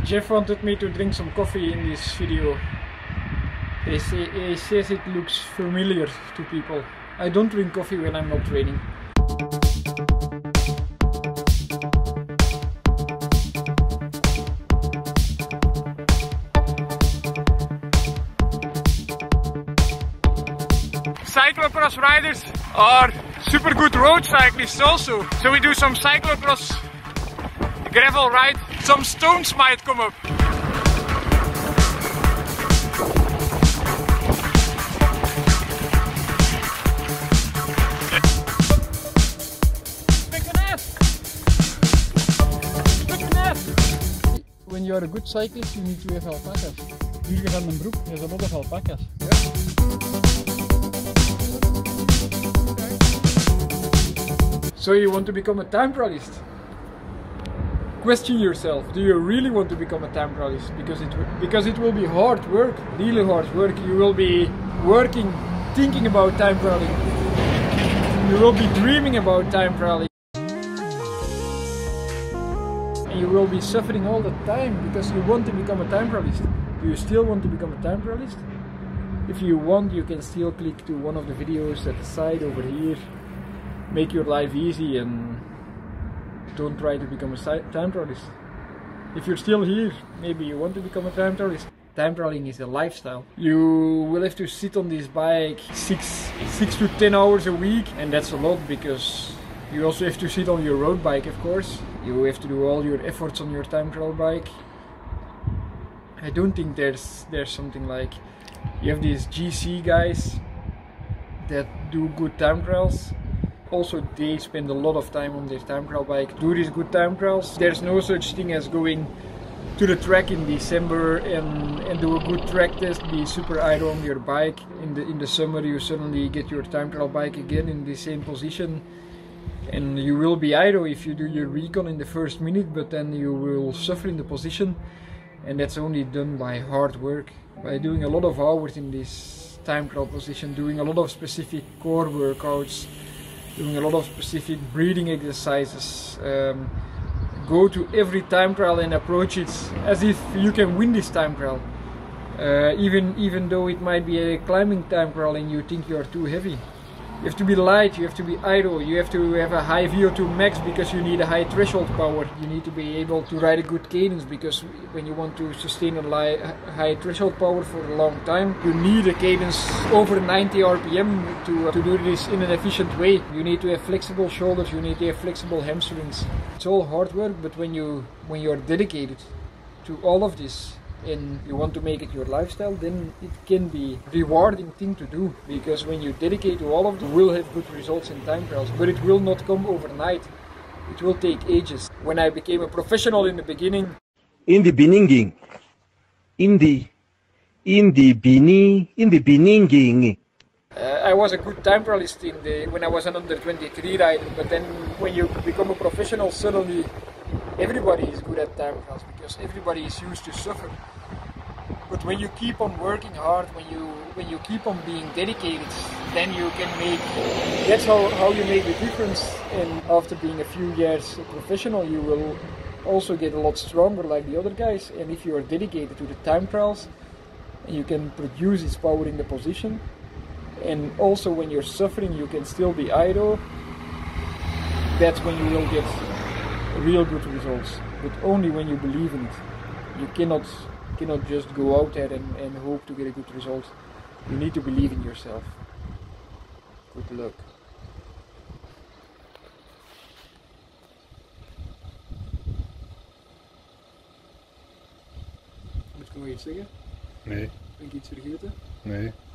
Jeff wanted me to drink some coffee in this video. He says it looks familiar to people. I don't drink coffee when I'm not training. Cyclocross riders are super good road cyclists also. So we do some cyclocross gravel ride. Some stones might come up. When you are a good cyclist, you need to have alpacas. Jurgen van den Broek has a lot of alpacas. Yeah. So you want to become a time trialist? Question yourself, do you really want to become a time trialist? Because it will be hard work, really hard work. You will be working, thinking about time trialing. You will be dreaming about time trialing. And you will be suffering all the time because you want to become a time trialist. Do you still want to become a time trialist? If you want, you can still click to one of the videos at the side over here. Make your life easy and don't try to become a time trialist. If you're still here, maybe you want to become a time trialist. Time trialing is a lifestyle. You will have to sit on this bike 6 to 10 hours a week, and that's a lot because you also have to sit on your road bike, of course. You have to do all your efforts on your time trial bike. I don't think there's something like, you have these GC guys that do good time trials. Also, they spend a lot of time on their time trial bike, do these good time trials. There's no such thing as going to the track in December and do a good track test, be super idle on your bike. In the summer you suddenly get your time trial bike again in the same position, and you will be idle if you do your recon in the first minute, but then you will suffer in the position, and that's only done by hard work, by doing a lot of hours in this time trial position, doing a lot of specific core workouts, doing a lot of specific breathing exercises. Go to every time trial and approach it as if you can win this time trial. Even though it might be a climbing time trial and you think you are too heavy. You have to be light, you have to be idle, you have to have a high VO2 max because you need a high threshold power. You need to be able to ride a good cadence because when you want to sustain a high threshold power for a long time, you need a cadence over 90 RPM to do this in an efficient way. You need to have flexible shoulders, you need to have flexible hamstrings. It's all hard work, but when you are dedicated to all of this, and you want to make it your lifestyle, then it can be a rewarding thing to do, because when you dedicate to all of them, you will have good results in time trials, but it will not come overnight. It will take ages. When I became a professional in the beginning, I was a good time trialist when I was an under 23 rider, but then when you become a professional, suddenly everybody is good at time trials because everybody is used to suffer. But when you keep on working hard, when you keep on being dedicated, then you can make, that's how you make the difference. And after being a few years a professional, you will also get a lot stronger like the other guys. And if you are dedicated to the time trials, you can produce its power in the position. And also when you're suffering, you can still be idle. That's when you will get real good results, but only when you believe in it. You cannot just go out there and hope to get a good result. You need to believe in yourself. Good luck. Moet ik nog iets zeggen? Nee. Ben ik iets vergeten? Nee.